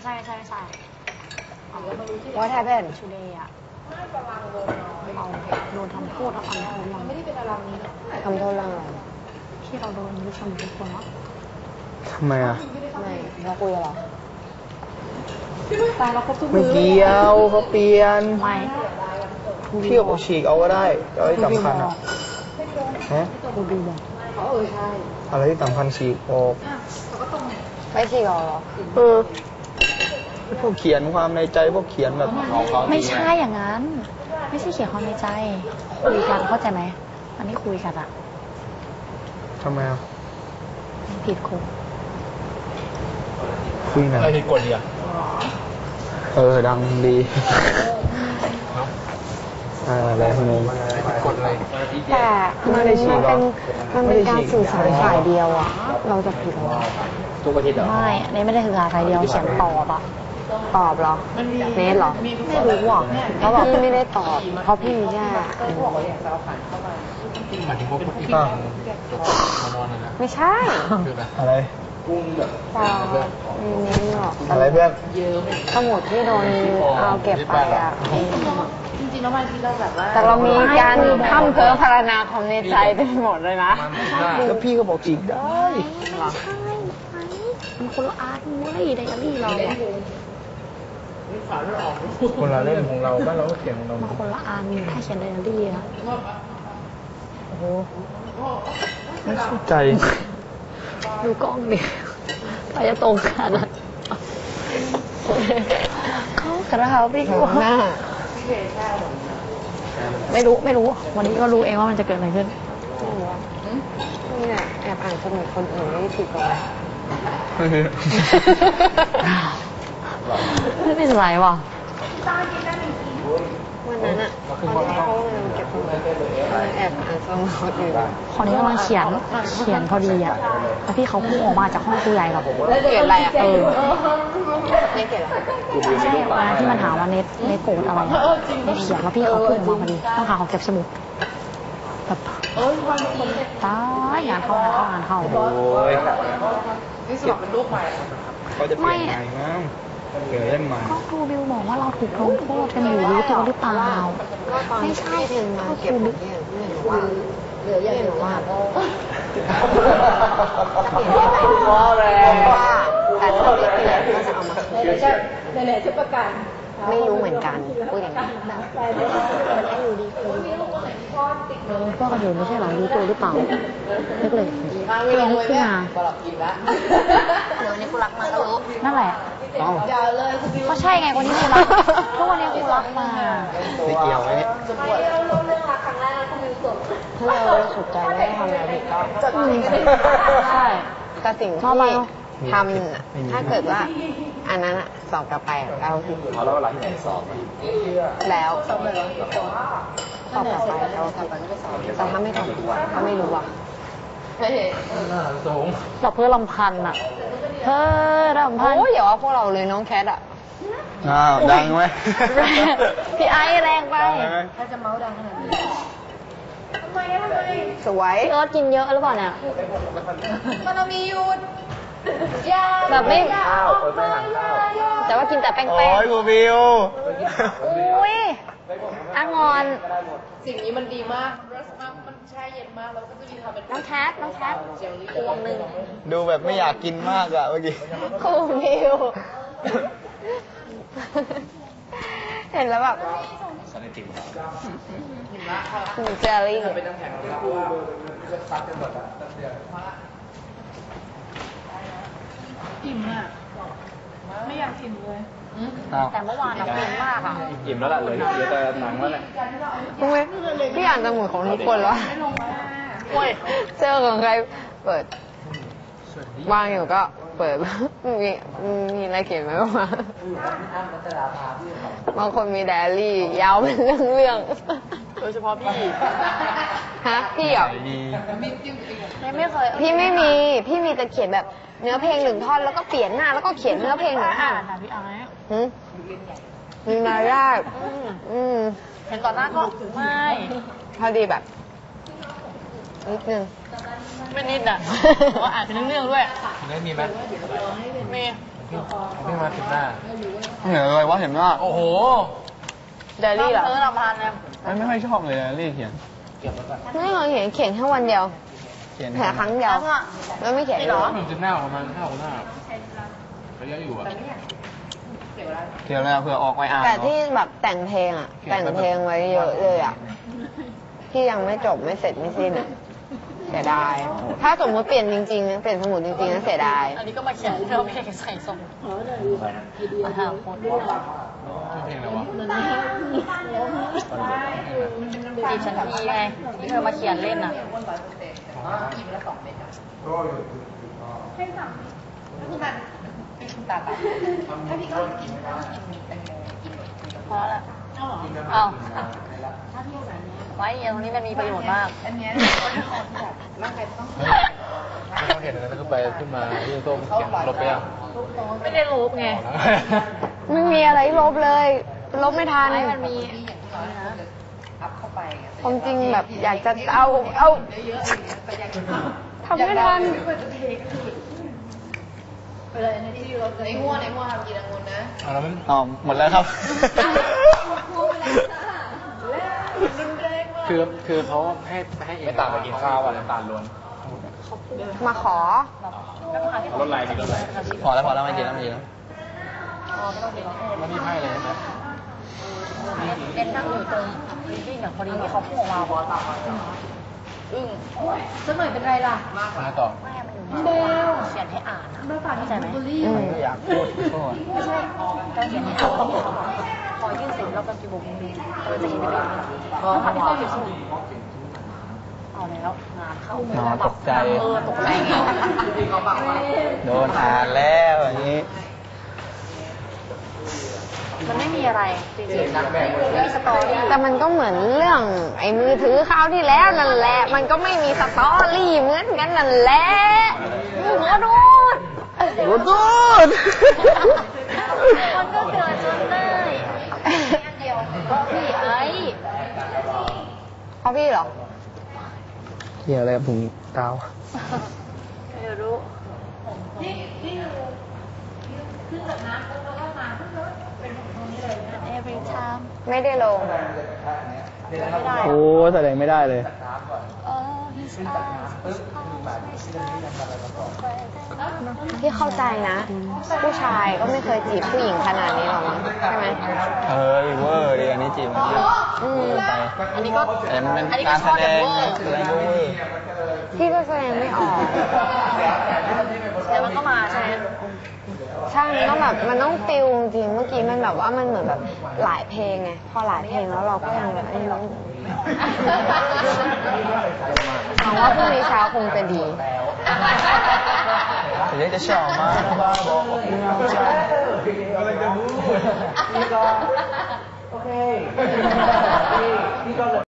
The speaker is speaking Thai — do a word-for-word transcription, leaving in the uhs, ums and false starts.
ใช่ใช่ใช่ว่าแทบเป็นชูเดย์อะเราโดนทำโทษแล้วทำโทษเราไม่ได้เป็นอะไรนี้หรอกทำโทษเรื่องอะไรที่เราโดนรู้ชมทุกคนวะทำไมอ่ะไม่เราคุยกันหรอตายเราครบทุกมือไม่เกี่ยวเขาเปลี่ยนไม่พี่เอาฉีกเอาก็ได้เอาที่สำคัญอ่ะฮะดูดูบอกเขาเออใช่อะไรที่สำคัญฉีกออกไม่ฉีกออกหรอเออพวกเขียนความในใจพวกเขียนแบบไม่ใช่อย่างนั้น ไม่ใช่เขียนความในใจคุยกันเข้าใจไหมอันนี้คุยกันอะทำไมอ่ะผิดครูคุยไงอะไรผิดกฎอ่ะเออดังดีอะไรพวกนี้แต่มันเป็นมันเป็นการสื่อสารฝ่ายเดียวอ่ะเราจะผิดหรอทุกอาทิตย์เหรอไม่อันนี้ไม่ได้สื่อสารฝ่ายเดียวเขียนตอบอ่ะตอบเหรอเนทเหรอไม่รู้อ่ะเขาบอกพี่ไม่ได้ตอบเพราะพี่มีแค่ไม่ใช่อะไรเปล่าไม่นี่หรอกอะไรเพื่อนสมุดที่โดนเอาเก็บไปอ่ะจริงๆแล้วบางทีเราแบบว่าแต่เรามีการทำเพ้อพรรณนาความในใจไปหมดเลยนะแล้วพี่ก็บอกจีบได้ไม่ใช่มันคนละอาร์ตเว้ยไดอารี่เราคนละเล่มของเราบ้านเราก็เขียนของเรามันคนละอาร์ตถ้าเขียนไดอารี่อะโอ้โหไม่เข้าใจดูกล้องดิไปจะตรงขนาดนั้นเขากระเขาพี่กูไม่รู้ไม่รู้วันนี้ก็รู้เองว่ามันจะเกิดอะไรขึ้นนี่แหละแอบอ่านสมุดคนอื่นไม่ได้ผิดหรอกไม่เป็นไรว่ะวันนั้นอ่ะตอนที่เขาเก็บสมุดแอบอ่านสมุดคนอื่นคนนี้กำลังเขียนเขียนพอดีอ่ะแล้วพี่เขาพุ่งออกมาจากห้องครูใหญ่แบบเขียนอะไรอ่ะเออเน็ตเขียนอะไรใช่วันนั้นที่มันถามว่าเน็ตเน็ตโกรธอะไรเน็ตเขียนแล้วพี่เขาพุ่งออกมาพอดีต้องหาเขาเก็บสมุดแบบตายงานเข้างานเข้างานเข้าโอ้ยนี่สอบเป็นลูกใหม่เขาจะเปลี่ยนใหม่มั้งเปลี่ยนเล่มใหม่ก็ครูบิวบอกว่าเราถูกลงโทษกันอยู่รู้ตัวหรือเปล่าไม่ใช่ถึงมาเก็บเนี่ยว่าเหลืออย่างหนูว่าว่าแรงว่าแต่ถ้าไม่เปลี่ยนก็จะเอามาคืนไหนๆจะประกันไม่รู้เหมือนกันพูดอย่างนี้มันให้อยู่ดีคือพวกกันอยู่ไม่ใช่หรอรู้ตัวหรือเปล่าเล็กเลยเพื่อนขึ้นมาเดี๋ยวนี้กูรักมาก็รู้นั่นแหละก็ใช่ไงคนนี้กูรักทุกวันนี้กูรักมาไม่เกี่ยวไหมถ้าเราสุดใจไม่ทำอะไรผิดก็ใช่แต่สิ่งที่ทำถ้าเกิดว่าอันนั้นอะสอบกลับไปเราคือเขาแล้วเวลาที่ไหนสอบแล้วสอบกลับไปเรากลับไปก็สอบแต่ถ้าไม่ทำก็ไม่รู้อ่ะเราเพื่อลำพันอะเพื่อลำพันโอ้ยอย่าว่าพวกเราเลยน้องแคทอะอ้าวดังไหมพี่ไอแรงไปถ้าจะเมาส์ดังขนาดนี้ทำไมทำไมสวยพี่เอิร์ธกินเยอะหรือเปล่าเนี่ยมันเรามียุดแบบไม่แต่ว่ากินแต่แป้งๆโอ้ยกูบิวอุ้ยอ่ะงอนสิ่งนี้มันดีมากรสมากมันแช่เย็นมากแล้วก็จะมีความเป็นน้องแคทน้องแคทพวงหนึ่งดูแบบไม่อยากกินมากอะเมื่อกี้กูบิวเห็นแล้วแบบเจอรี่อิ่มอ่ะไม่อยากอิ่มเลยแต่เมื่อวานเราอิ่มมากอ่ะอิ่มแล้วล่ะเลยเดี๋ยวจะหนังแล้วแหละพี่อ่านสมุดของทุกคนแล้วเจอของใครเปิดวางอยู่ก็เปิดมีมีอะไรเขียนไหมว่าบางคนมีไดอารี่ยาวเป็นเรื่องเรื่องโดยเฉพาะพี่ฮะพี่เหรอไม่เคยพี่ไม่มีพี่มีแต่เขียนแบบเนื้อเพลงหนึ่งท่อนแล้วก็เปลี่ยนหน้าแล้วก็เขียนเนื้อเพลงหนึ่งท่อนพี่ไอ้หืมมีมารยาทอืมเห็นก่อนหน้าก็ไม่พอดีแบบนิดนึงไม่นิดอ่ะเพราะอ่านเป็นเรื่องๆด้วยได้มีไหมมีพี่มาถึงหน้าเหนืออะไรวะเห็นว่าโอ้โหเดลี่เหรอเออลำพันธ์นะไม่ค่อยชอบเลยรีเขียนไม่เคยเขียนเขียนแค่วันเดียวเขียนแค่ครั้งเดียวแล้วไม่เขียนอีกเหรอมันจะหน้าประมาณห้าหน้าระยะอยู่อ่ะเขียนแล้วเผื่อออกไปอ่านแต่ที่แบบแต่งเพลงอ่ะ แต่งเพลงไว้เยอะเลยอ่ะ ที่ยังไม่จบไม่เสร็จไม่สิ้นอ่ะเสียดาย ถ้าสมมติเปลี่ยนจริงๆเปลี่ยนสมุดจริงๆนะเสียดายอันนี้ก็มาเขียนเพื่อเพลงใส่ทรงอาหารคนเพลงอะไรวะจีบฉันทีไงที่เธอมาเขียนเล่นน่ะพอแล้วเอาไว้ตรงนี้มันมีประโยชน์มากไม่ต้องเห็นอะไรแล้วก็ไปขึ้นมาที่โต้มเขียนลบไปยังไม่ได้รู้ไงไม่มีอะไรลบเลย ลบไม่ทันไม่มันมีความจริงแบบอยากจะเอาเอาทำไม่ทันอ๋อหมดแล้วครับคือคือเขาให้ให้ไม่ต่างไปกินข้าวอ่ะน้ำตาลล้วนมาขอรถไลน์มีรถไลน์พอแล้วพอแล้วไม่กินแล้วไม่กินแล้วมันมีไพ่เลยใช่ไหมเอ็นนั่งอยู่ตรงริบบิ้นอ่ะพอดีที่เขาพุ่งออกมาพอตามอึ้งสักหน่อยเป็นไรล่ะมาต่อแม่มันอยู่เบลเขียนให้อ่านอะเข้าใจไหมอืมไม่อยากพูดโทษไม่ใช่การเขียนให้อ่านพอยื่นเสร็จแล้วกันกี่โมงเออจะเห็นได้เลยต้องทำให้เข้าอยู่สมุดเอาแล้วงานเข้านอนตกใจเออตกใจไงโดนอ่านแล้วอย่างนี้มันไม่มีอะไรจริงๆไม่มีสตอรี่แต่มันก็เหมือนเรื่องไอ้มือถือคราวที่แล้วนั่นแหละ มันก็ไม่มีสตอรี่เหมือนกันนั่นแหละหัวโดนโอ้โหมันก็เกิดจนได้เดียวก็พี่ไอ้เอาพี่เหรอเกี่ยวอะไรกับถุงกาวไม่รู้ every time ไม่ได้ลงโอ้แสดงไม่ได้เลย all his eyes his eyes พี่เข้าใจนะ ผู้ชายก็ไม่เคยจีบผู้หญิงขนาดนี้หรอกมั้งใช่ไหมเฮ้ยเวอร์ดิอันนี้จริงมันเยอะอืมไปอันนี้ก็แต่มันเป็นอันนี้ก็การชแสอบดแบบงเวอร์แสดงก็เวอร์พี่ก็แสดงไม่ออกแล้วมันก็มาใช่ไหมใช่ มันต้องแบบ มันต้องฟิลจริงๆเมื่อกี้มันแบบว่ามันเหมือนแบบหลายเพลงไง พอหลายเพลงแล้วเราก็ยังแบบไอ้น้องหวังว่าพรุ่งนี้เช้าคงจะดีแต่ยังจะชอบมากบ้าบอกว่าคุณเอาใจอะไรจะพูดโอเค